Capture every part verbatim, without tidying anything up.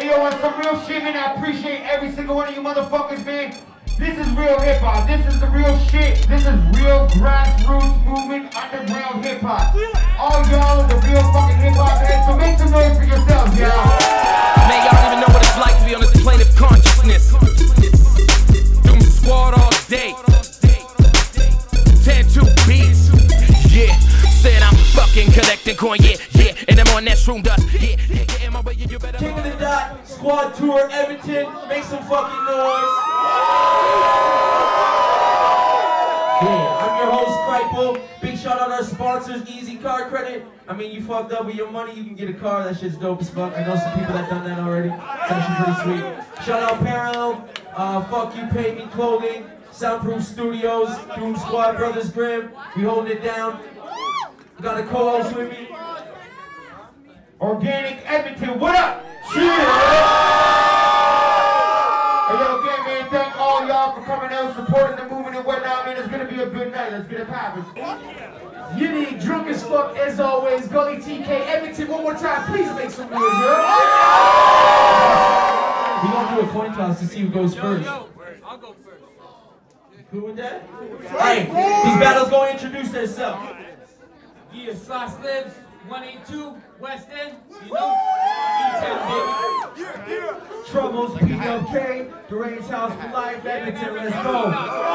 Hey, yo, on some real shit, man, I appreciate every single one of you motherfuckers, man. This is real hip-hop. This is the real shit. This is real grassroots movement, underground hip-hop. All y'all are the real fucking hip-hop heads, so make some noise for yourselves, y'all. Man, y'all don't even know what it's like to be on this plane of consciousness. Doom Squad all day. ten two beats. Yeah, said I'm fucking collecting coin, yeah, yeah. And I'm on that shroom dust, yeah, yeah, yeah. In my way, you better. King of the Dot, Squad Tour, Edmonton. Make some fucking noise. Yeah, I'm your host, Kripal. Big shout out our sponsors, Easy Car Credit. I mean, you fucked up with your money, you can get a car. That shit's dope as fuck. I know some people that done that already. It's actually pretty sweet. Shout out Parallel, uh, Fuck You Pay Me Clothing, Soundproof Studios, Doom Squad, Brothers Grimm. We holding it down. Got a co-host with me. Organic Edmonton, what up? Cheers! Hey, yo, again, man, thank all y'all for coming out, supporting the movement and whatnot, man. It's gonna be a good night. Let's get it poppin'. You need drunk as fuck as always. Gully T K Edmonton, one more time. Please make some noise, yo. We're gonna do a coin toss to see who goes first. Yo, I'll go first. Who with that? Alright, these battles gonna introduce themselves. Yeah, Sly Slims, one eighty-two, West End, you know? E-Town, baby. Troubles, P W K, Deranged House for Life, Edmonton, let's go.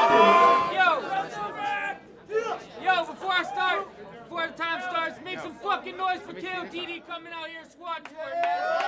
Yo, yo, before I start, before the time starts, make some fucking noise for K O D D coming out here, Squad Tour, man.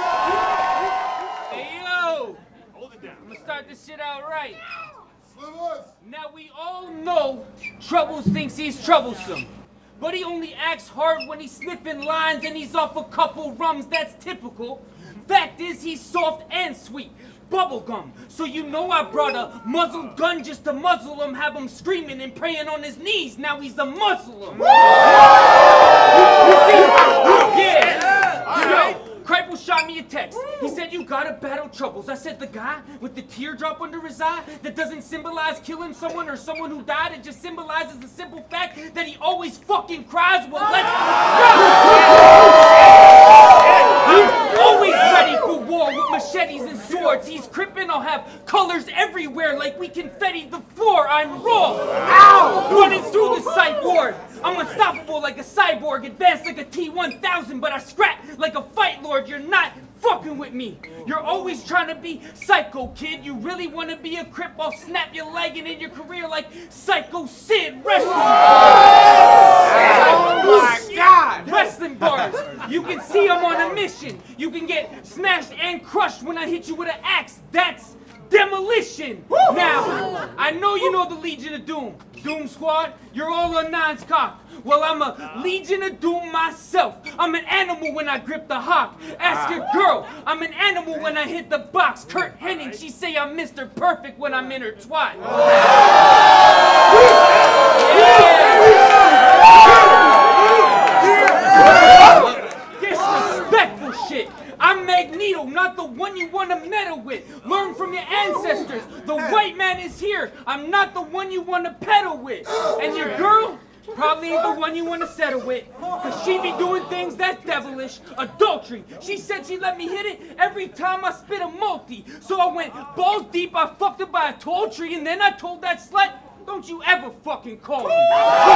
Hey, yo. Hold it down. I'm gonna start this shit out right. Now, we all know Troubles thinks he's troublesome. But he only acts hard when he's sniffing lines and he's off a couple rums, that's typical. Fact is, he's soft and sweet. Bubblegum. So you know I brought a muzzle gun just to muzzle him, have him screaming and praying on his knees. Now he's a Muslim. You see? Yeah. Yo, Kripal shot me a text. He said, you gotta battle Troubles. I said, the guy with the teardrop under his eye that doesn't symbolize killing someone or someone who died, it just symbolizes the simple fact that he always fucking cries. Well, let's I'm always ready for war with machetes and swords. He's crippin', I'll have colors everywhere like we confetti the floor. I'm raw. Ow! Running through the psych ward. I'm unstoppable like a cyborg, advanced like a T one thousand, but I scrap like a fight lord. You're not fucking with me. You're always trying to be psycho, kid. You really want to be a crip? I'll snap your leg and end your career like Psycho Sid. Wrestling. Oh my God. Wrestling bars. You can see I'm on a mission. You can get smashed and crushed when I hit you with an axe. That's demolition. Now, I know you know the Legion of Doom. Doom Squad, you're all on nine's cock. Well, I'm a Legion of Doom myself. I'm an animal when I grip the hawk. Ask your girl, I'm an animal when I hit the box. Kurt Hennig, she say I'm Mister Perfect when I'm in her twat. Disrespectful shit. I'm Magneto, not the one you want to meddle with. Learn from your ancestors. The white man is here. I'm not the one you want to peddle with. And your girl probably ain't the one you want to settle with. Cause she be doing things that's devilish. Adultery. She said she let me hit it every time I spit a multi. So I went balls deep, I fucked her by a tall tree, and then I told that slut, don't you ever fucking call me.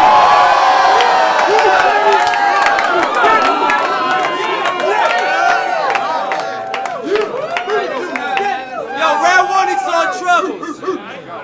Yo, round one, it's on Troubles.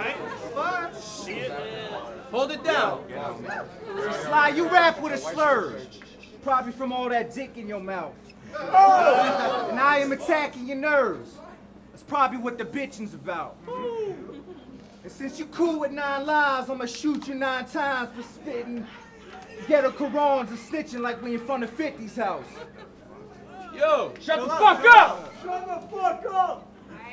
Hold it down. Sly, you rap with a slur. Probably from all that dick in your mouth. Oh. And I am attacking your nerves. That's probably what the bitching's about. And since you cool with nine lives, I'ma shoot you nine times for spitting ghetto Qurans and snitching like we in front of fifty's house. Yo, shut the fuck up! Shut the fuck up!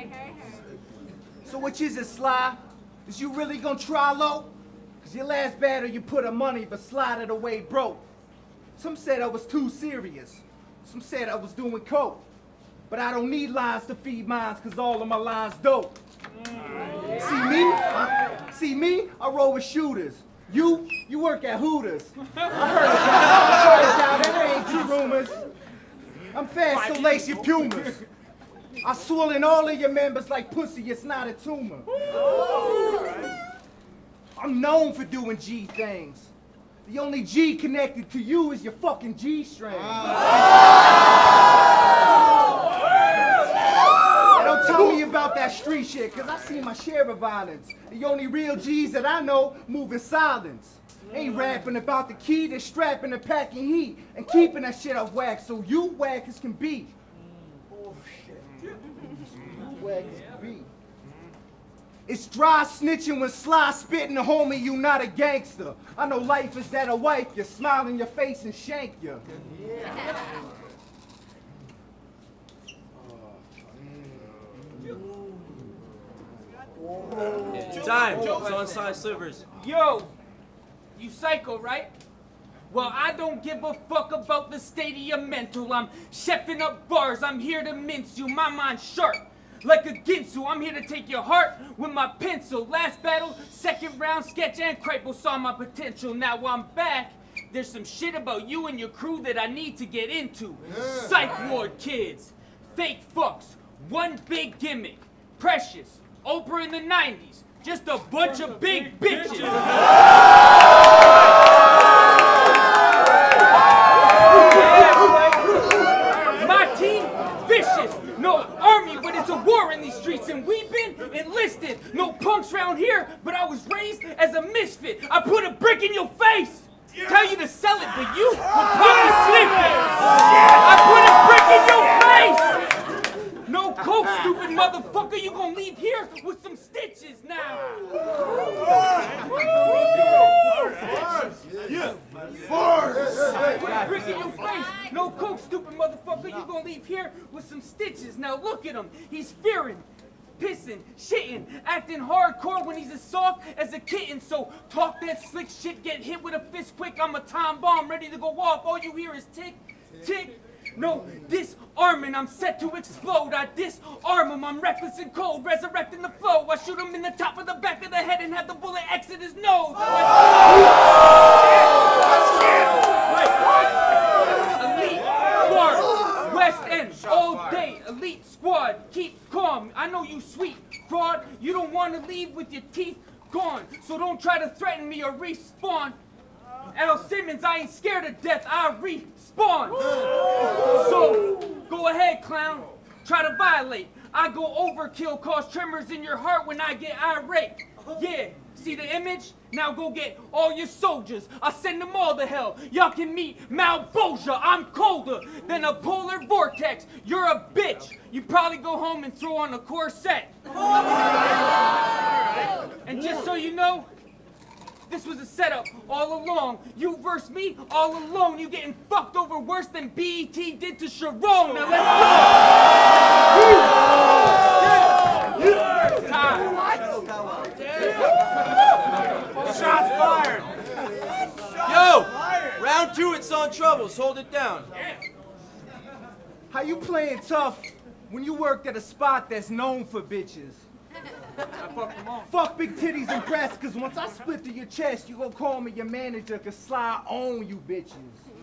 So which is it, Sly? Is you really gonna try low? Cause your last battle you put up money but slided away broke. Some said I was too serious. Some said I was doing coke. But I don't need lines to feed minds cause all of my lines dope. Mm. See me? See me? I roll with shooters. You? You work at Hooters. I heard about it. That ain't true rumors. I'm fast, so lace your Pumas. I swollen all of your members like pussy, it's not a tumor. I'm known for doing G things. The only G connected to you is your fucking G string. Don't tell me about that street shit, cause I seen my share of violence. The only real G's that I know move in silence. Ain't rapping about the key, they're strapping and packing heat and keeping that shit off wax so you whack as can be. Oh shit. You whack as can be. It's dry snitching when Sly spitting, homie, you not a gangster. I know life is that a wife, you smile in your face and shank you. Yeah. Time. It's on side slivers. Yo, you psycho, right? Well, I don't give a fuck about the state of your mental. I'm chefing up bars. I'm here to mince you. My mind's sharp like a Ginsu. I'm here to take your heart with my pencil. Last battle, second round, Sketch and Kripal saw my potential. Now I'm back. There's some shit about you and your crew that I need to get into. Yeah. Psych ward kids, fake fucks, one big gimmick, Precious, Oprah in the nineties, just a bunch of big bitches. My team, vicious, no army, but it's a war in these streets, and we've been enlisted. No punks round here, but I was raised as a misfit. I put a brick in your face. Tell you to sell it, but you will probably slip it. I put a brick in your face. No coke, stupid motherfucker. You gonna leave here with some stitches now. Yeah. Bars. Put a brick in your face. No coke, stupid motherfucker. You gonna leave here with some stitches. Now look at him. He's fearing. Pissing, shitting, acting hardcore when he's as soft as a kitten. So talk that slick shit, get hit with a fist quick. I'm a time bomb ready to go off. All you hear is tick, tick. No, disarming, I'm set to explode. I disarm him, I'm reckless and cold, resurrecting the flow. I shoot him in the top of the back of the head and have the bullet exit his nose. Elite bars, West End, all day, elite squad, keep calm. I know you sweet fraud, you don't want to leave with your teeth gone. So don't try to threaten me or respawn. Al Simmons, I ain't scared of death, I respawn. So, go ahead, clown, try to violate. I go overkill, cause tremors in your heart when I get irate. Yeah, see the image? Now go get all your soldiers. I send them all to hell. Y'all can meet Malboja. I'm colder than a polar vortex. You're a bitch. You probably go home and throw on a corset. And just so you know, this was a setup all along. You versus me all alone. You getting fucked over worse than B E T did to Sharon. Now let's go. Time. Shots fired. Yo, round two, it's on Troubles. Hold it down. How you playing tough when you worked at a spot that's known for bitches? I fucked them all. Fuck big titties and breasts, cause once I split through your chest, you gon' call me your manager, cause Sly own you bitches.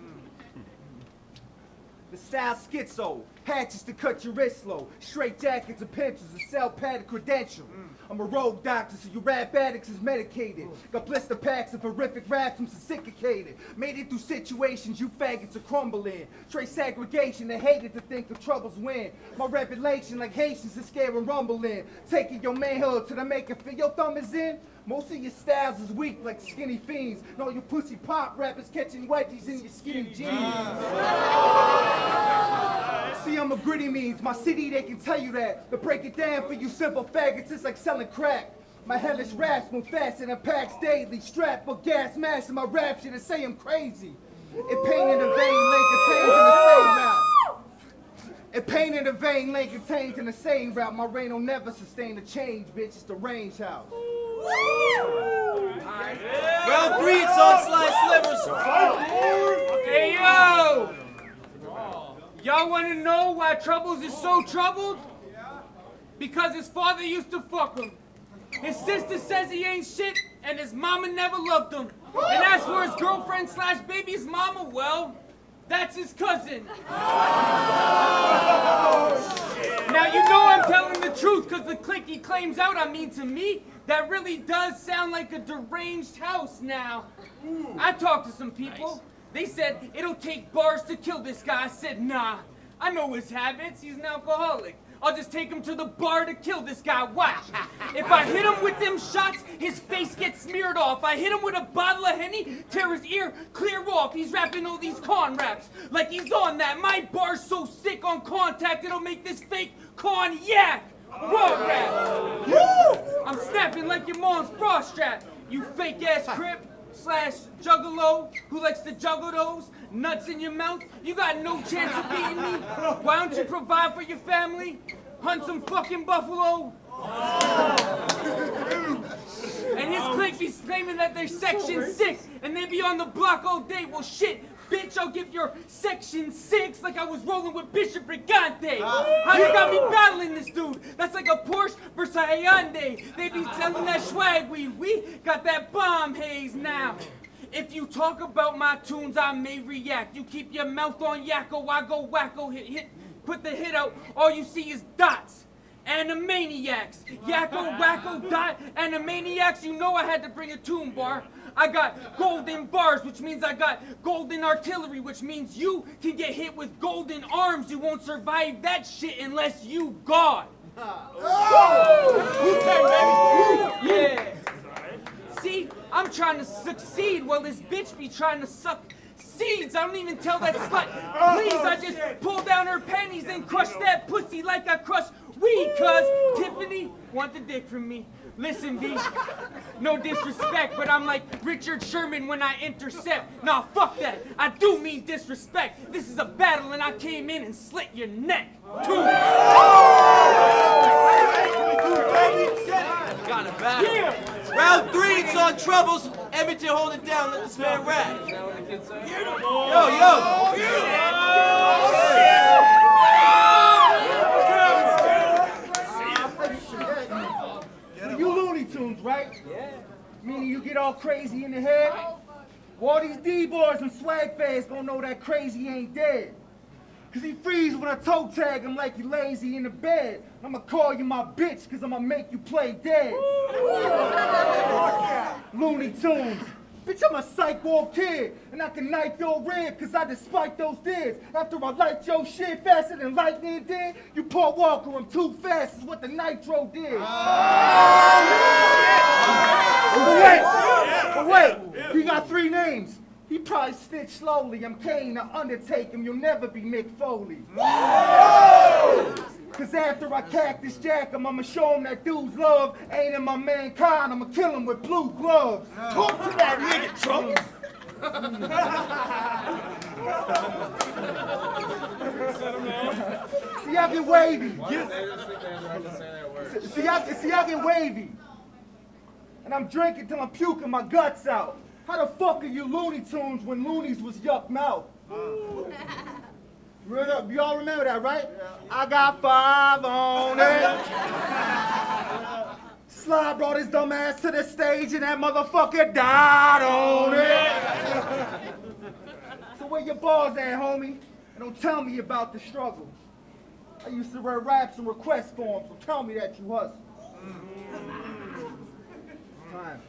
The style schizo, hatches to cut your wrist slow, straight jackets and pencils, a cell padded credential. I'm a rogue doctor, so you rap addicts is medicated. Got blister packs of horrific raps, I'm sophisticated. Made it through situations you faggots are crumbling. Trace segregation, they hated to think the troubles win. My revelation like Haitians is scared and rumbling. Taking your manhood to the maker feel your thumb is in. Most of your styles is weak like skinny fiends. And all your pussy pop rappers catching wedgies in your skinny jeans. See, I'm a gritty means. My city, they can tell you that. But break it down for you simple faggots, it's like selling crack. My hellish raps move faster than packs daily. Strapped for gas mask in my rap shit and say I'm crazy. It pain in the vein, lay contained in the same route. It pain in the vein, lay contained in the same route. My rain will never sustain the change, bitch. It's the range house. Round three, it's on Sly Slivers. Hey, yo! Y'all want to know why Troubles is so troubled? Because his father used to fuck him. His sister says he ain't shit, and his mama never loved him. And as for his girlfriend slash baby's mama, well, that's his cousin. Now you the clique he claims out, I mean to me, that really does sound like a deranged house now. Ooh. I talked to some people. Nice. They said it'll take bars to kill this guy. I said, nah, I know his habits. He's an alcoholic. I'll just take him to the bar to kill this guy. Watch. If I hit him with them shots, his face gets smeared off. I hit him with a bottle of Henny, tear his ear clear off. He's rapping all these con raps like he's on that. My bar's so sick on contact, it'll make this fake cognac. Raw rap. Woo! I'm snapping like your mom's bra strap. You fake ass crip slash juggalo who likes to juggle those nuts in your mouth. You got no chance of beating me. Why don't you provide for your family? Hunt some fucking buffalo. And his clique be claiming that they're section six and they be on the block all day. Well shit, bitch, I'll give your section six like I was rolling with Bishop Brigante. How you got me battling this dude? That's like a Porsche versus a Hyundai. They be selling that swag weed. We got that bomb haze now. If you talk about my tunes, I may react. You keep your mouth on yakko, I go wacko, hit, hit, put the hit out. All you see is dots. Animaniacs. Yakko, wacko, dot, Animaniacs. You know I had to bring a tune bar. I got golden bars, which means I got golden artillery, which means you can get hit with golden arms. You won't survive that shit unless you God. Oh. Yeah. See, I'm trying to succeed while this bitch be trying to suck seeds. I don't even tell that slut. Please, I just pull down her panties and crush that pussy like I crush weed. Cause Tiffany want the dick from me. Listen, B, no disrespect, but I'm like Richard Sherman when I intercept. Nah, fuck that. I do mean disrespect. This is a battle and I came in and slit your neck. Two. Got it back. Yeah. Round three, it's on troubles. Edmonton, hold it down. Let this man rap. Yo, yo. So you Looney Tunes, right? Yeah. Meaning you get all crazy in the head? Well, all these D-boys and swag fans gonna know that crazy ain't dead. Cause he freeze when I toe tag him like you lazy in the bed. I'ma call you my bitch cause I'ma make you play dead. Looney Tunes. Bitch, I'm a psycho kid, and I can knife your rib cause I despite those dids. After I light your shit faster than lightning did, you Paul Walker, I'm too fast is what the nitro did. But wait, but wait, he got three names. He probably snitched slowly. I'm Kane, I undertake him. You'll never be Mick Foley. Cause after I cactus jack him, I'ma show him that dude's love ain't in my mankind. I'ma kill him with blue gloves. Talk to that nigga, Trump. See, I get wavy. See, I, see, I get wavy. And I'm drinking till I'm puking my guts out. How the fuck are you Looney Tunes when Looney's was yuck mouth? Y'all remember that, right? Yeah. I got five on it. Sly brought his dumb ass to the stage and that motherfucker died on it. So where your balls at, homie? And don't tell me about the struggle. I used to write raps and request forms, so tell me that you hustle. Time.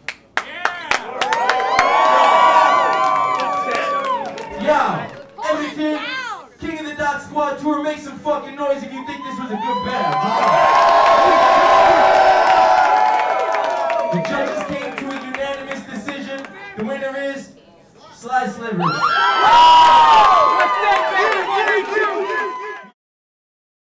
Yeah, Edmonton, King of the Dot Squad Tour, make some fucking noise if you think this was a good battle. The judges came to a unanimous decision. The winner is Sly Slivers.